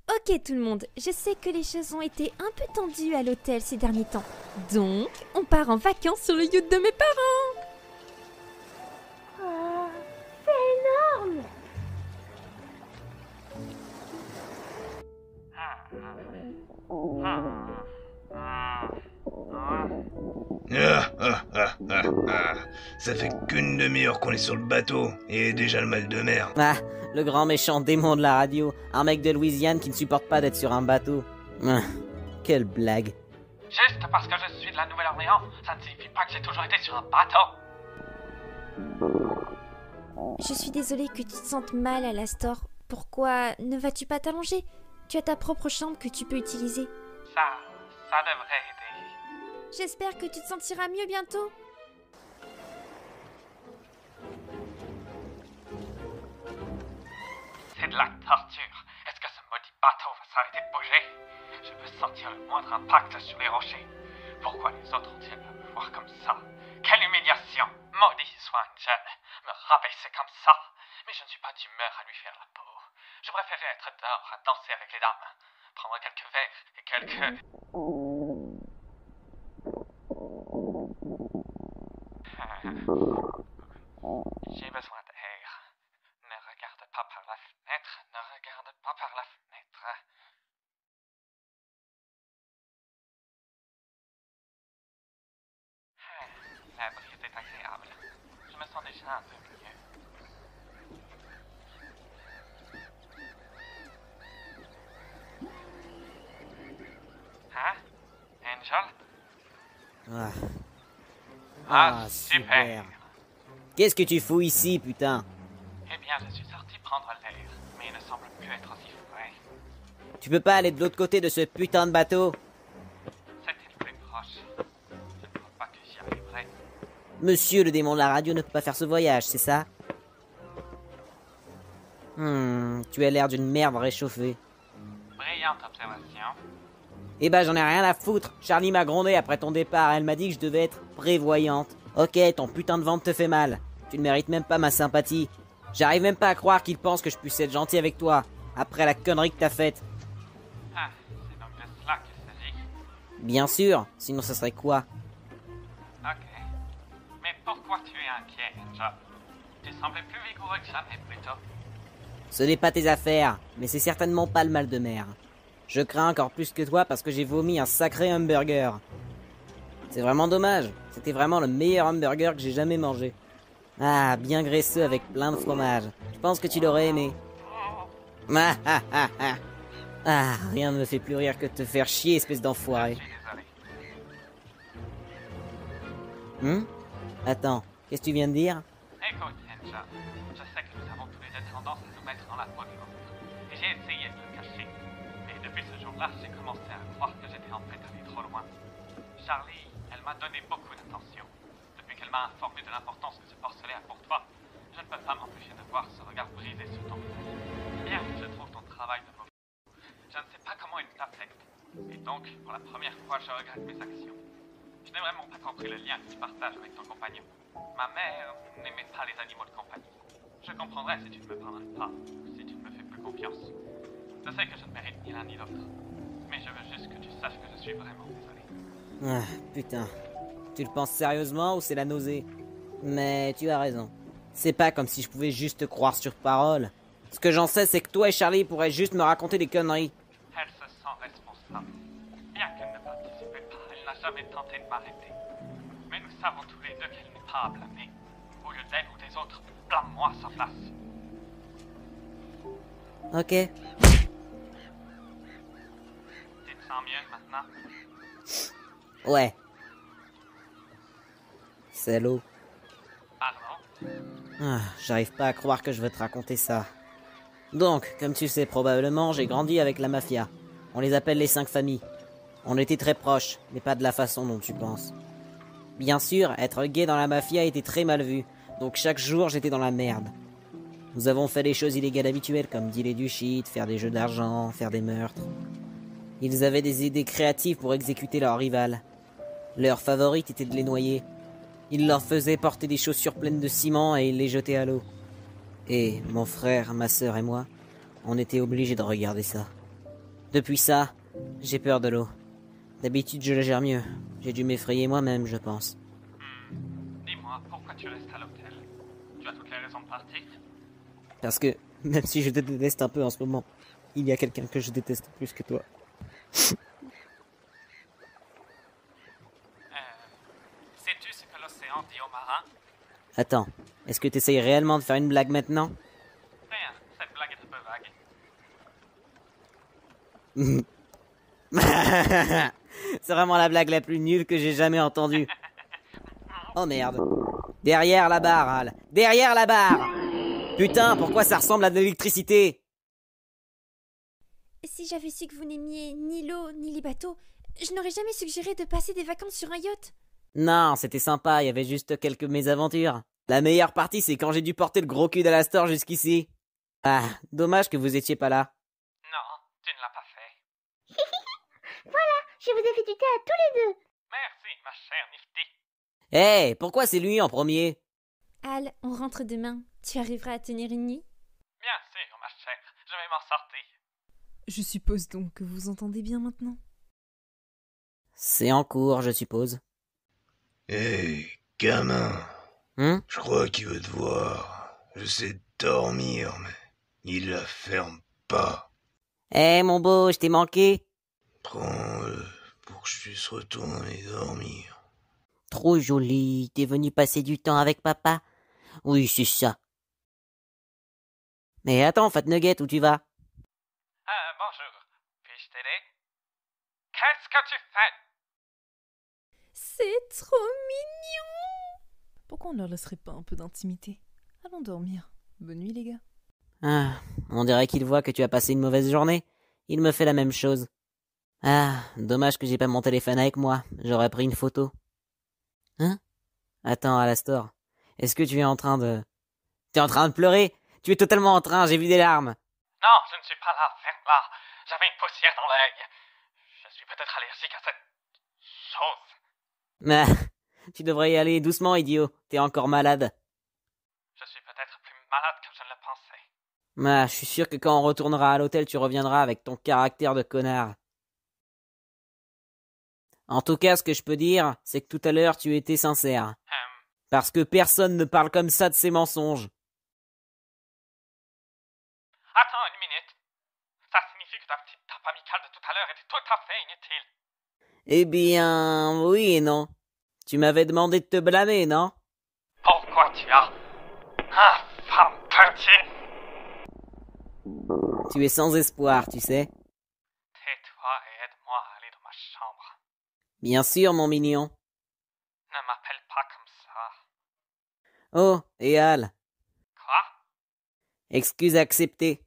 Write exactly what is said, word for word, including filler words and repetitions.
Ok tout le monde, je sais que les choses ont été un peu tendues à l'hôtel ces derniers temps. Donc, on part en vacances sur le yacht de mes parents. Oh, c'est énorme. Ah, ah, ah, ah, ah. Ça fait qu'une demi-heure qu'on est sur le bateau, et déjà le mal de mer. Ah, le grand méchant démon de la radio, un mec de Louisiane qui ne supporte pas d'être sur un bateau. Ah, quelle blague. Juste parce que je suis de la Nouvelle-Orléans, ça ne signifie pas que j'ai toujours été sur un bateau. Je suis désolée que tu te sentes mal à l'Astor. Pourquoi ne vas-tu pas t'allonger? Tu as ta propre chambre que tu peux utiliser. Ça, ça devrait aider. J'espère que tu te sentiras mieux bientôt. C'est de la torture. Est-ce que ce maudit bateau va s'arrêter de bouger? Je peux sentir le moindre impact sur les rochers. Pourquoi les autres ont-ils à me voir comme ça? Quelle humiliation! Maudit soit un jeune, me rabaisser comme ça. Mais je ne suis pas d'humeur à lui faire la peau. Je préférais être dehors à danser avec les dames, prendre quelques verres et quelques... J'ai besoin d'air. Ne regarde pas par la fenêtre, ne regarde pas par la fenêtre. La brise est agréable. Je me sens déjà un peu mieux. Hein? Angel? Ah, Ah, Ah, super. super. Qu'est-ce que tu fous ici, putain? Eh bien, je suis sorti prendre l'air, mais il ne semble plus être aussi frais. Tu peux pas aller de l'autre côté de ce putain de bateau? C'était le plus proche. Je ne crois pas que j'y arriverai. Monsieur le démon de la radio ne peut pas faire ce voyage, c'est ça? Hmm, tu as l'air d'une merde réchauffée. Brillante observation. Eh ben j'en ai rien à foutre. Charlie m'a grondé après ton départ. Elle m'a dit que je devais être prévoyante. Ok, ton putain de ventre te fait mal. Tu ne mérites même pas ma sympathie. J'arrive même pas à croire qu'il pense que je puisse être gentil avec toi. Après la connerie que t'as faite. Ah, c'est donc de cela qu'il s'agit. Bien sûr, sinon ça serait quoi? Ok. Mais pourquoi tu es inquiet, Angel? Tu semblais plus vigoureux que jamais, plutôt. Ce n'est pas tes affaires, mais c'est certainement pas le mal de mer. Je crains encore plus que toi parce que j'ai vomi un sacré hamburger. C'est vraiment dommage. C'était vraiment le meilleur hamburger que j'ai jamais mangé. Ah, bien graisseux avec plein de fromage. Je pense que tu l'aurais aimé. Ah, ah, ah, ah. Ah, rien ne me fait plus rire que de te faire chier, espèce Je d'enfoiré. suis désolé. Hum? Attends, qu'est-ce que tu viens de dire? Écoute, Angel, je sais que nous avons tous les deux tendance à nous mettre dans la peau de l'autre. Et j'ai essayé de le cacher. Mais depuis ce jour-là, j'ai commencé à croire que j'étais en fait allé trop loin. Charlie, elle m'a donné beaucoup d'attention. Depuis qu'elle m'a informé de l'importance que ce porcelet a pour toi, je ne peux pas m'empêcher de voir ce regard brisé sur ton visage. Bien que je trouve ton travail de mauvais, je ne sais pas comment il t'affecte. Et donc, pour la première fois, je regrette mes actions. Je n'ai vraiment pas compris le lien que tu partages avec ton compagnon. Ma mère n'aimait pas les animaux de compagnie. Je comprendrais si tu ne me pardonnes pas, ou si tu ne me fais plus confiance. Je sais que je ne mérite ni l'un ni l'autre. Mais je veux juste que tu saches que je suis vraiment désolé. Ah, putain. Tu le penses sérieusement ou c'est la nausée? Mais tu as raison. C'est pas comme si je pouvais juste te croire sur parole. Ce que j'en sais, c'est que toi et Charlie pourraient juste me raconter des conneries. Elle se sent responsable. Bien qu'elle ne participait pas, elle n'a jamais tenté de m'arrêter. Mais nous savons tous les deux qu'elle n'est pas à blâmer. Au lieu d'elle ou des autres, blâme-moi à sa place. Ok. Tu te sens mieux maintenant? Ouais. Salaud. Pardon? Ah, j'arrive pas à croire que je veux te raconter ça. Donc, comme tu sais probablement, j'ai grandi avec la mafia. On les appelle les cinq familles. On était très proches, mais pas de la façon dont tu penses. Bien sûr, être gay dans la mafia était très mal vu, donc chaque jour j'étais dans la merde. Nous avons fait les choses illégales habituelles comme dealer du shit, faire des jeux d'argent, faire des meurtres. Ils avaient des idées créatives pour exécuter leurs rivales. Leur favorite était de les noyer. Ils leur faisaient porter des chaussures pleines de ciment et ils les jetaient à l'eau. Et mon frère, ma sœur et moi, on était obligés de regarder ça. Depuis ça, j'ai peur de l'eau. D'habitude, je la gère mieux. J'ai dû m'effrayer moi-même, je pense. Hmm. Dis-moi, pourquoi tu restes à l'hôtel? Tu as toutes les raisons de partir? Parce que, même si je te déteste un peu en ce moment, il y a quelqu'un que je déteste plus que toi. Euh, sais-tu ce que l'océan dit aux marins? Attends, est-ce que t'essayes réellement de faire une blague maintenant? Rien, cette blague est un peu vague. C'est vraiment la blague la plus nulle que j'ai jamais entendue. Oh merde. Derrière la barre, Al. Derrière la barre. Putain, pourquoi ça ressemble à de l'électricité? Si j'avais su que vous n'aimiez ni l'eau ni les bateaux, je n'aurais jamais suggéré de passer des vacances sur un yacht. Non, c'était sympa, il y avait juste quelques mésaventures. La meilleure partie, c'est quand j'ai dû porter le gros cul d'Alastor jusqu'ici. Ah, dommage que vous étiez pas là. Non, tu ne l'as pas fait. Voilà, je vous ai fait du thé à tous les deux. Merci, ma chère Nifty. Hé, hey, pourquoi c'est lui en premier? Al, on rentre demain. Tu arriveras à tenir une nuit? Bien sûr, ma chère, je vais m'en sortir. Je suppose donc que vous entendez bien maintenant. C'est en cours, je suppose. Hé, hey, gamin. Hum? Je crois qu'il veut te voir. Je sais dormir, mais il la ferme pas. Hé, hey, mon beau, je t'ai manqué. Prends-le pour que je puisse retourner dormir. Trop joli, t'es venu passer du temps avec papa? Oui, c'est ça. Mais attends, Fat Nugget, où tu vas? Ah, bonjour. Puis-je t'aider? Qu'est-ce que tu fais? C'est trop mignon! Pourquoi on ne leur laisserait pas un peu d'intimité? Allons dormir. Bonne nuit, les gars. Ah, on dirait qu'il voit que tu as passé une mauvaise journée. Il me fait la même chose. Ah, dommage que j'ai pas mon téléphone avec moi. J'aurais pris une photo. Hein? Attends, Alastor. Est-ce que tu es en train de... T'es en train de pleurer? Tu es totalement en train, j'ai vu des larmes. Non, je ne suis pas là, ferme-la. J'avais une poussière dans l'œil. Je suis peut-être allergique à cette... chose. Ah, tu devrais y aller doucement, idiot. T'es encore malade. Je suis peut-être plus malade que je ne le pensais. Ah, je suis sûr que quand on retournera à l'hôtel, tu reviendras avec ton caractère de connard. En tout cas, ce que je peux dire, c'est que tout à l'heure, tu étais sincère. Euh, Parce que personne ne parle comme ça de ses mensonges. attends une minute. Ça signifie que ta petite tape amicale de tout à l'heure était tout à fait inutile. Eh bien, oui et non. Tu m'avais demandé de te blâmer, non? Pourquoi tu as... infâme petit. Tu es sans espoir, tu sais. Tais-toi et aide-moi à aller dans ma chambre. Bien sûr, mon mignon. Ne m'appelle pas comme ça. Oh, et Al. Quoi? Excuse acceptée.